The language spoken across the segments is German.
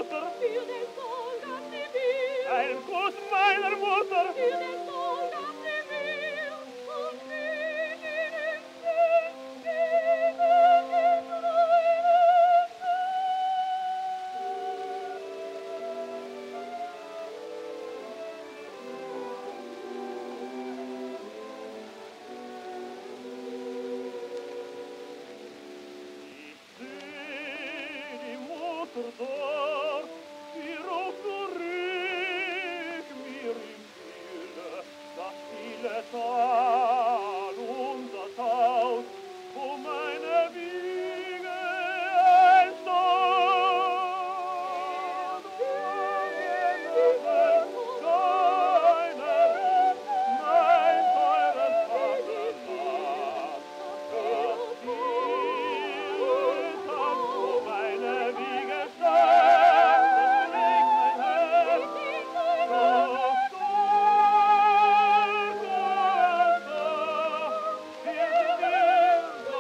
Mutter, für den Sohn gab sie viel, einen Kuss meiner Mutter, für den Sohn gab sie viel, und mit ihnen sind gegen den reinen ich seh die Mutter dort, sie ruft zurück mir im Bilde, das viele Tal und das Haus, wo meine Wiege einst stand. Mein teures Vaterland, das Bild hat, wo meine Wiege stand, das schlägt mein Herz so stark und so, wird mir so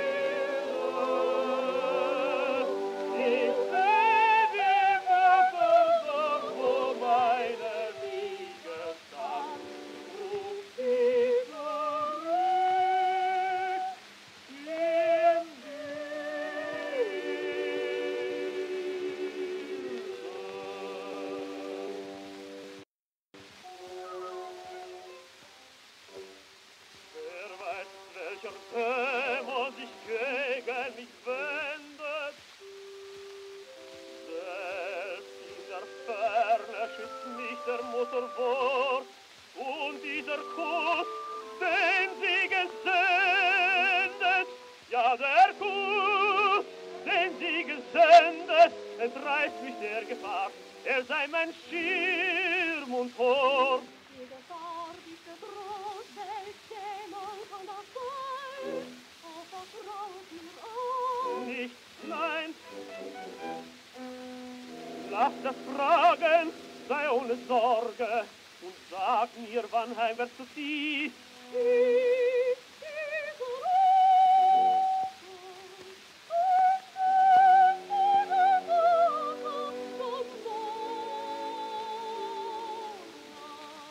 milde. Ich seh die Mutter dort, wo meine Wiege stand, ruft sie zurück in Wer weiß, welcher Dämon sich gegen mich wendet, selbst in der Ferne schützt mich der Mutter Wort, und dieser Kuss, den sie gesendet, ja der Kuss, den sie gesendet, entreißt mich der Gefahr, er sei mein Schirm und Tor. Die Gefahr, diese große Dämon kann das sein, auf das Raus mir an. Nicht, nein. Lass das Fragen, sei ohne Sorge, und sag mir, wann heimwärts du ziehst.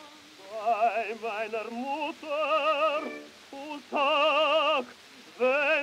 Bei meiner Mutter, und sag, wenn